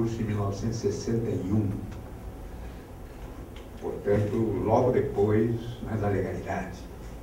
curso em 1961. Portanto, logo depois, né, da legalidade.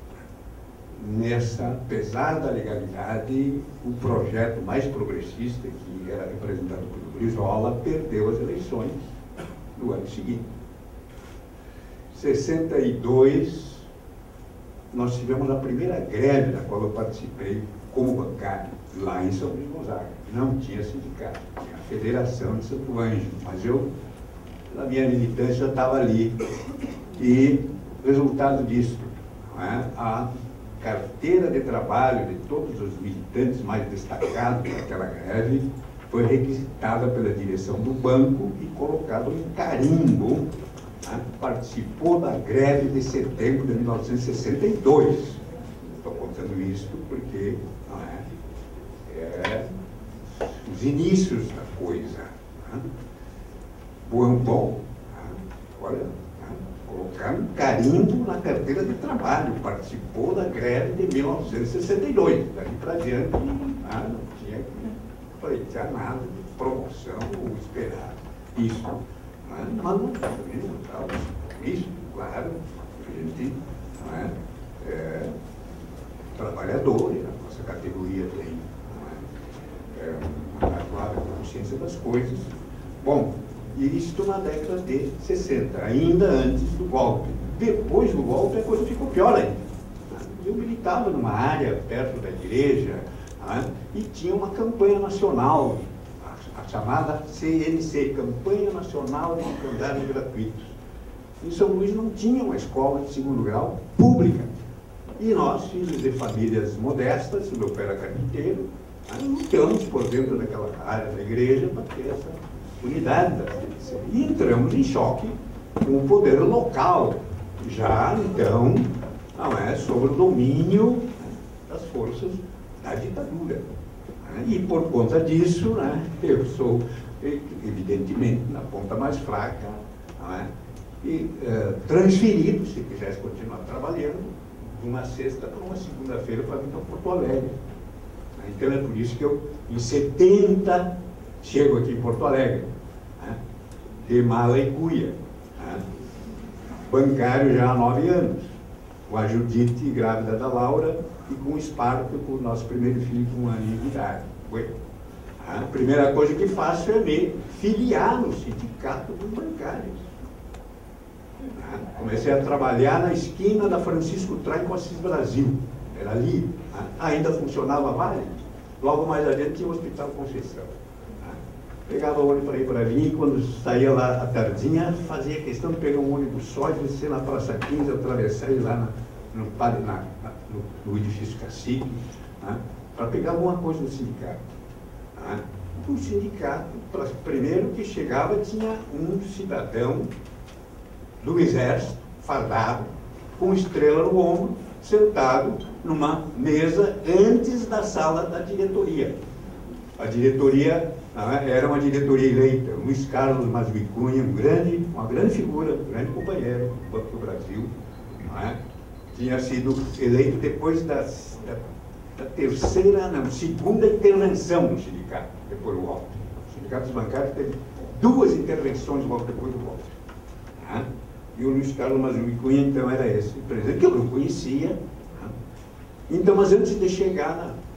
Apesar da legalidade, o projeto mais progressista, que era representado pelo Brizola, perdeu as eleições no ano seguinte. Em 62, nós tivemos a primeira greve da qual eu participei como bancário, lá em São Luís Gonzaga. Não tinha sindicato, tinha a Federação de Santo Ângelo, mas eu, na minha militância, estava ali. E resultado disso, não é? A carteira de trabalho de todos os militantes mais destacados daquela greve foi requisitada pela direção do banco e colocado em carimbo, né? Participou da greve de setembro de 1962. Estou contando isso porque não é os inícios da coisa. Né? Bom, olha, colocar um carimbo na carteira de trabalho, participou da greve de 1962. Dali para diante, não tinha que pleitear nada de promoção ou esperar isso. Mas não estava isso, claro, a gente é trabalhador, e a nossa categoria tem uma clara consciência das coisas. Bom, e isto na década de 60, ainda antes do golpe. Depois do golpe, a coisa ficou pior ainda. Eu militava numa área perto da igreja, e tinha uma campanha nacional, a chamada CNC, Campanha Nacional de Andares Gratuitos. Em São Luís não tinha uma escola de segundo grau pública. E nós, filhos de famílias modestas, o meu pai era carpinteiro, lutamos por dentro daquela área da igreja para ter essa unidade da CNC. E entramos em choque com o poder local, já então, sobre o domínio das forças da ditadura. E por conta disso, eu sou, evidentemente, na ponta mais fraca, transferido, se quisesse continuar trabalhando, de uma sexta para uma segunda-feira para vir para Porto Alegre. Então é por isso que eu, em 70, chego aqui em Porto Alegre, de mala e cuia, bancário já há 9 anos, com a Judite, grávida da Laura, e com o Espartaco, nosso primeiro filho, com 1 ano de idade. A primeira coisa que faço é me filiar no sindicato dos bancários. Comecei a trabalhar na esquina da Francisco Trai com Assis Brasil, era ali, ainda funcionava a Vale, logo mais adiante tinha o Hospital Conceição. Pegava o ônibus para ir para vir, e quando saía lá à tardinha, fazia questão de pegar um ônibus só e descer na Praça 15, atravessar e ir lá no edifício Cacique, para pegar alguma coisa do sindicato. O sindicato, primeiro que chegava, tinha um cidadão do exército, fardado, com estrela no ombro, sentado numa mesa antes da sala da diretoria. A diretoria era uma diretoria eleita. Luiz Carlos Mazui Cunha, uma grande figura, um grande companheiro do Banco do Brasil, tinha sido eleito depois da segunda intervenção do sindicato, depois do golpe. O sindicato dos bancários teve 2 intervenções logo depois do golpe. E o Luiz Carlos Mazui Cunha, então, era esse presidente, que eu não conhecia. Então, mas antes de chegar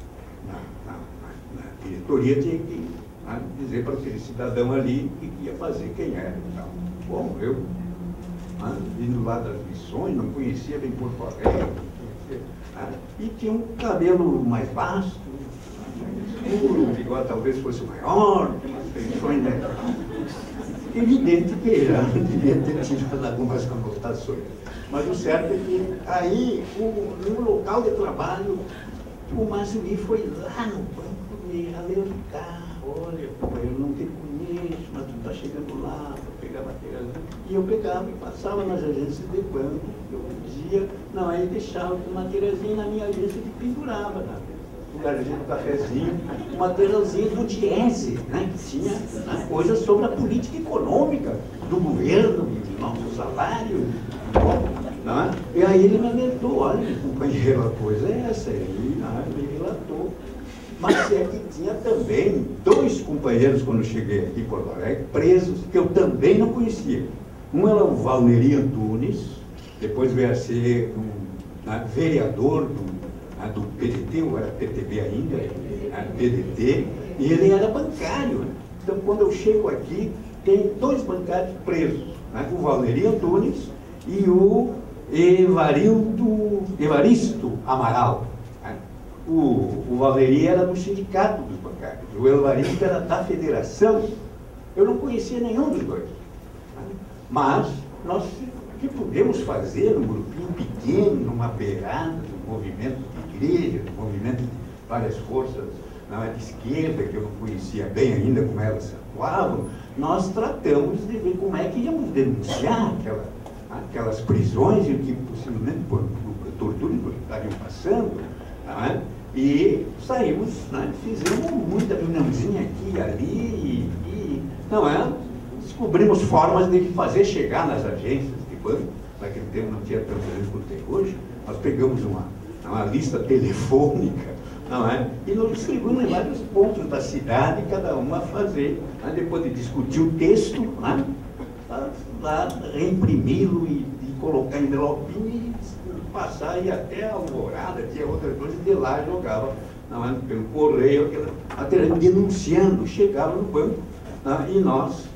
na diretoria, tinha que dizer para aquele cidadão ali que ia fazer quem era. Então, bom, eu, vindo lá das missões, não conhecia bem Porto Alegre, e tinha um cabelo mais vasto, escuro, o bigode talvez fosse maior, tinha umas feições, Evidente que já devia ter tido algumas conotações. Mas o certo é que aí, no local de trabalho, o Mazui foi lá no banco me alertar: olha, eu não te conheço, mas tu está chegando lá para pegar material. E eu pegava e passava nas agências de banco, eu dizia, não, aí deixava o materialzinho na minha agência e pendurava, no lugarzinho do cafezinho, um materialzinho do Diese, que tinha coisas sobre a política econômica do governo, do nosso salário. E aí ele me alertou: olha, companheiro, a coisa é essa. Ele me relatou. Mas é que tinha também 2 companheiros, quando eu cheguei aqui em Porto Alegre, presos, que eu também não conhecia. Um era o Valneri Antunes, depois veio a ser vereador do PDT, ou era PTB ainda, PDT, e ele era bancário. Então, quando eu chego aqui, tem 2 bancários presos, o Valneri Antunes e o Evaristo Amaral. O Valneri era do sindicato dos bancários, o Evaristo era da federação. Eu não conhecia nenhum dos 2. Mas nós, o que podemos fazer num grupinho pequeno, numa beirada do movimento de igreja, do movimento de várias forças de esquerda, que eu não conhecia bem ainda como elas atuavam, nós tratamos de ver como é que íamos denunciar aquelas prisões e o que possivelmente por tortura estariam passando, e saímos, fizemos muita reuniãozinha aqui e ali, descobrimos formas de fazer chegar nas agências de banco. Naquele tempo não tinha tanto gente quanto tem hoje. Nós pegamos uma lista telefônica, e nos distribuímos em vários pontos da cidade, cada uma a fazer, depois de discutir o texto, lá reimprimi-lo e colocar em envelopinho e passar, e até a Alvorada, tinha outra coisa, e de lá jogava pelo correio, aquela denunciando, chegava no banco, e nós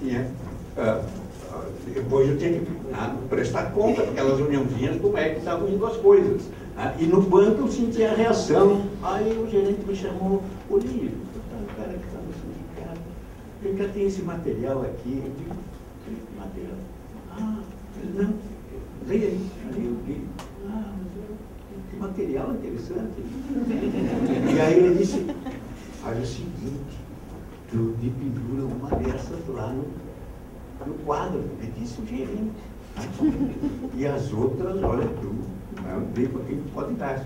depois eu tinha que prestar conta para aquelas reuniãozinhas como é que estavam indo as coisas. E no banco eu sentia a reação. Aí o gerente me chamou, Olívio, o cara que está no sindicato, ele já tem esse material aqui. Eu digo, que material? Ele não, leia aí. Aí eu li, que material interessante. E aí ele disse, faz o seguinte, tu de pendura uma dessas lá no quadro, ele disse o gerente. E as outras, olha, tu vê para quem pode dar.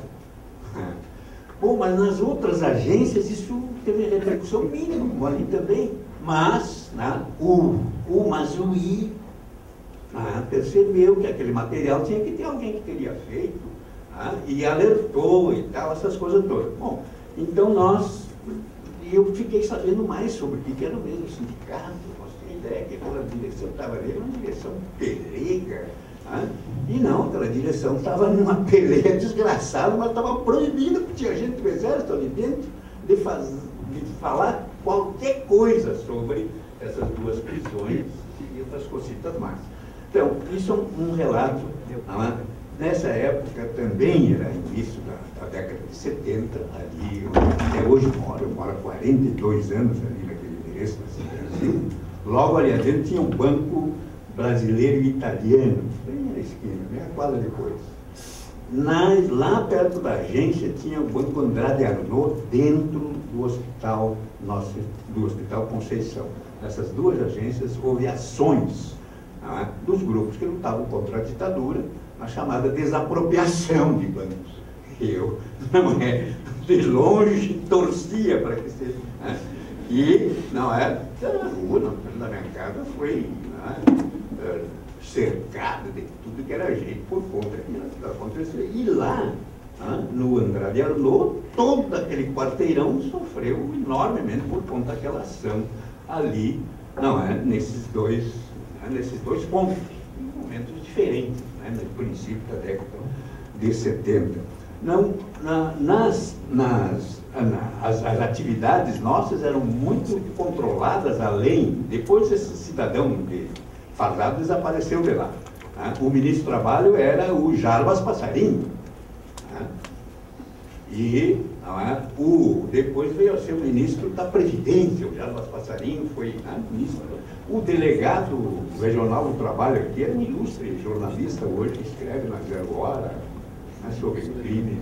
Bom, mas nas outras agências isso teve repercussão mínima ali também. Mas o Mazui percebeu que aquele material tinha que ter alguém que teria feito, e alertou e tal, essas coisas todas. Bom, então eu fiquei sabendo mais sobre o que era o mesmo sindicato. Ideia que aquela direção estava ali, uma direção pelega, e não, aquela direção estava numa peleia desgraçada, mas estava proibida, porque tinha gente do exército ali dentro de falar qualquer coisa sobre essas 2 prisões e outras cositas mais. Então, isso é um relato. Nessa época também era início da década de 70, ali até hoje eu moro há 42 anos ali naquele endereço do Brasil. Logo ali adentro tinha um banco brasileiro e italiano, bem na esquina, bem a quadra depois. Lá perto da agência tinha o Banco Andrade Arnaud, dentro do hospital do Hospital Conceição. Nessas 2 agências houve ações dos grupos que lutavam contra a ditadura, a chamada desapropriação de bancos. Eu, de longe, torcia para que seja. E não é, a rua na minha casa foi cercada de tudo que era gente por conta que aconteceu. E lá, no Andrade Arnaud, todo aquele quarteirão sofreu enormemente por conta daquela ação ali, nesses dois pontos, em momentos diferentes, no princípio da década de 70. As atividades nossas eram muito controladas, além. Depois esse cidadão fardado desapareceu de lá. O ministro do Trabalho era o Jarbas Passarinho. E depois veio a ser o ministro da Previdência. O Jarbas Passarinho foi ministro. O delegado regional do trabalho aqui era um ilustre jornalista hoje, que escreve na Zero Hora sobre crimes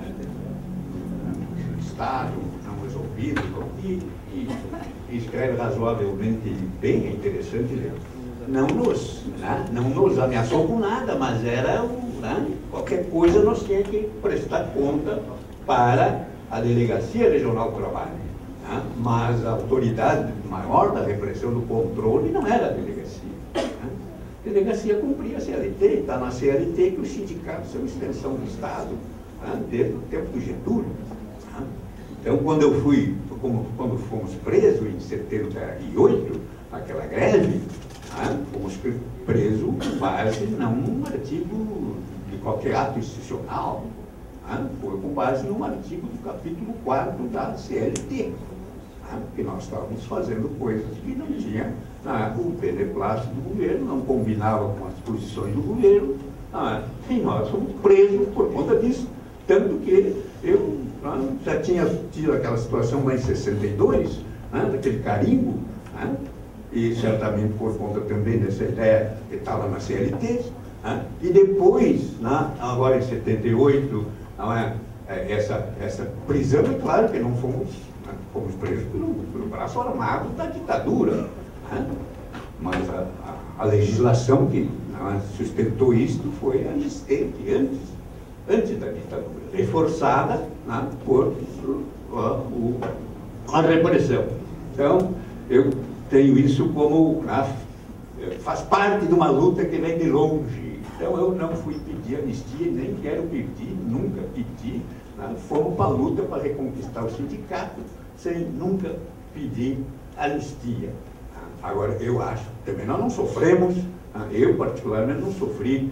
do Estado não resolvidos, e escreve razoavelmente bem, é interessante ler. Não nos ameaçou com nada, mas era qualquer coisa nós tínhamos que prestar conta para a Delegacia Regional do Trabalho. Mas a autoridade maior da repressão do controle não era a delegacia. A delegacia cumpria a CLT, está na CLT que os sindicatos são extensão do Estado, desde o tempo do Getúlio. Então, quando fomos presos em 78, naquela greve, fomos presos com base não num artigo de qualquer ato institucional, foi com base num artigo do capítulo 4 da CLT, porque nós estávamos fazendo coisas que não tinha o beneplácito do governo, não combinava com as posições do governo, e nós fomos presos por conta disso. Tanto que eu já tinha tido aquela situação lá em 62, daquele carimbo, e certamente por conta também dessa ideia que estava na CLT, e depois, agora em 78, essa prisão, é claro que não fomos presos pelo braço armado da ditadura, mas a legislação que sustentou isto foi a existente antes da ditadura, reforçada por a repressão. Então, eu tenho isso como faz parte de uma luta que vem de longe. Então, eu não fui pedir anistia, nem quero pedir, nunca pedi. Fomos para a luta para reconquistar o sindicato, sem nunca pedir anistia. Agora, eu acho, também nós não sofremos, eu particularmente não sofri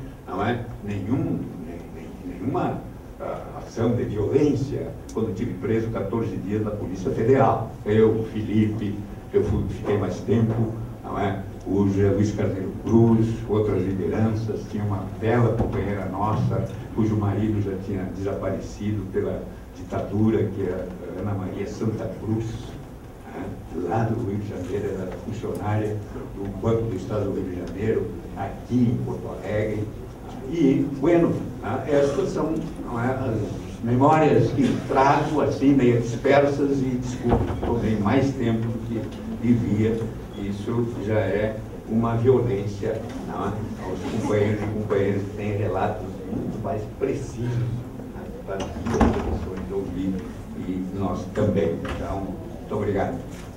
nenhuma ação de violência quando tive preso 14 dias na Polícia Federal. Eu, Felipe, fiquei mais tempo, o José Luiz Carneiro Cruz, outras lideranças, tinha uma bela companheira nossa, cujo marido já tinha desaparecido pela ditadura, que era Ana Maria Santa Cruz, lá do Rio de Janeiro, era funcionária do Banco do Estado do Rio de Janeiro, aqui em Porto Alegre. E, bueno, essas são as memórias que trago, assim, meio dispersas, e, desculpe, tomei mais tempo do que devia. Isso já é uma violência aos companheiros e companheiras que têm relatos muito mais precisos para as pessoas ouvir, e nós também. Então, muito obrigado.